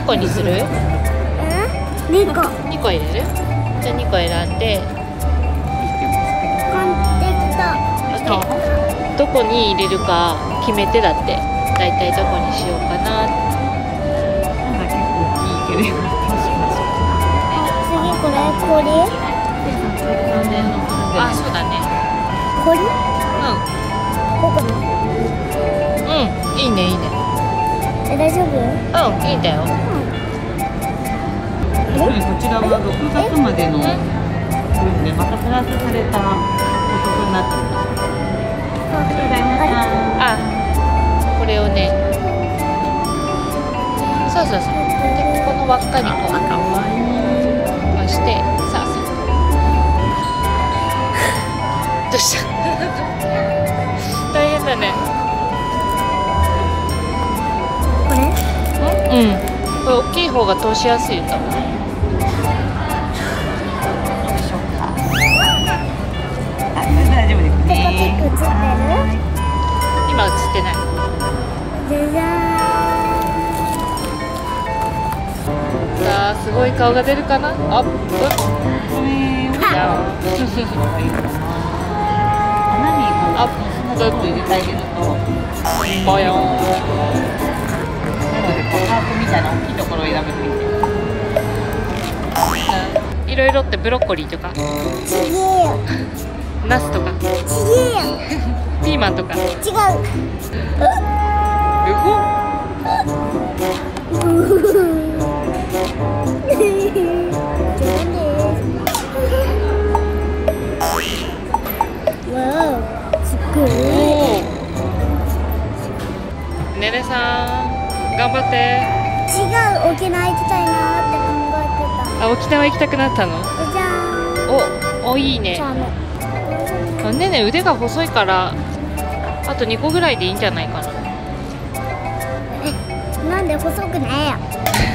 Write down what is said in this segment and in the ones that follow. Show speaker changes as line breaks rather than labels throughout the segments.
何個にする？
2個。
2個入れる？じゃあ2個選んで、あとどこに入れるか決めてだって。だいたいどこにしようかな。
なんか結構大きいけど、
次これ氷？
あ、そうだね。
氷？
う
ここの？
ん、うん、いいねいいね。
大丈夫？
うん、いいんだよ。
こちらは6月までの分でまたプラスされたお得になってます。ありがとうございました。
あ、これをね。そうそうそう。で、ここの輪っかにこう
かわいい。
回して、さあさあ。どうした大変だね。
これ？
うん。これ大きい方が通しやすいと思う。
大丈夫です
ペコピッ
ね。
ク映ってる？
今映ってない。
じゃじゃ
さあ、すごい顔が出るかな。アップ。じゃあ。
穴にこう
あ、
ちょっと入れてあげると、
ボヨン。
なのでこうハートみたいな大きいところを選ぶといいです。
いろいろってブロッコリーとか、
ーん。ちげえよ。
ナスとか、
ちげえよ。
ピーマンとか。
違う。すっごい。
ねねさん、頑張って。
違う、沖縄行きたいなって考えてた。
あ、沖縄行きたくなったの？
じゃ
お、いいね。あ、ねね腕が細いから、あと2個ぐらいでいいんじゃないかな。
なんで細くないや。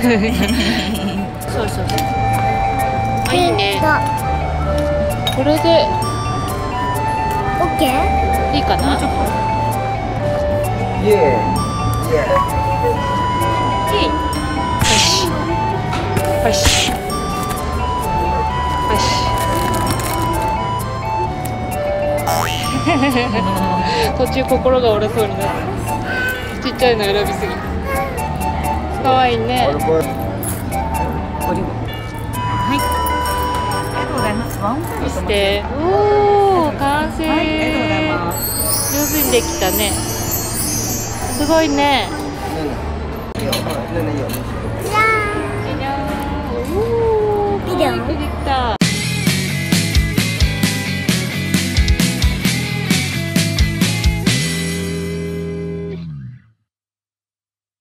そうそうそう。あ、いいね。これで
オッケー？
いいかな？
イエーイ。イエーイ。
いい。よし。よし。よし。途中心が折れそうになった。ちっちゃいの選びすぎ。かわいいね。
はい。ありがとうございます。ワンタイム
見して。おー、完成。
はい、ありがとうございます。
上手にできたね。すごいね。
いいよ、ねねいいよ。
おー、
ビデオ
できた。